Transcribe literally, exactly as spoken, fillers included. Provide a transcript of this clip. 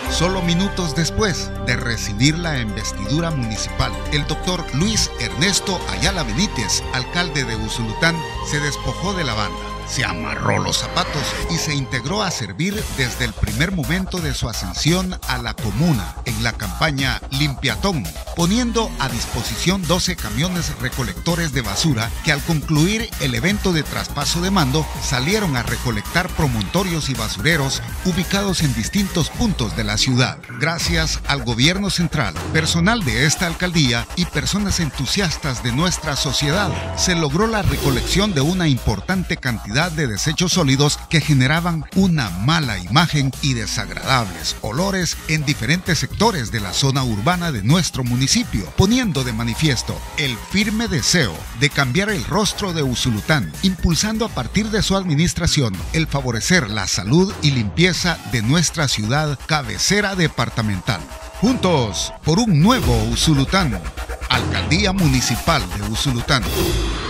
Solo minutos después de recibir la investidura municipal, el doctor Luis Ernesto Ayala Benítez, alcalde de Usulután, se despojó de la banda, se amarró los zapatos y se integró a servir desde el primer momento de su ascensión a la comuna en la campaña Limpiatón, poniendo a disposición doce camiones recolectores de basura que al concluir el evento de traspaso de mando salieron a recolectar promontorios y basureros ubicados en distintos puntos de la ciudad. Gracias al gobierno central, personal de esta alcaldía y personas entusiastas de nuestra sociedad, se logró la recolección de una importante cantidad de desechos sólidos que generaban una mala imagen y desagradables olores en diferentes sectores de la zona urbana de nuestro municipio, poniendo de manifiesto el firme deseo de cambiar el rostro de Usulután, impulsando a partir de su administración el favorecer la salud y limpieza de nuestra ciudad cabecera departamental. Juntos por un nuevo Usulután. Alcaldía Municipal de Usulután.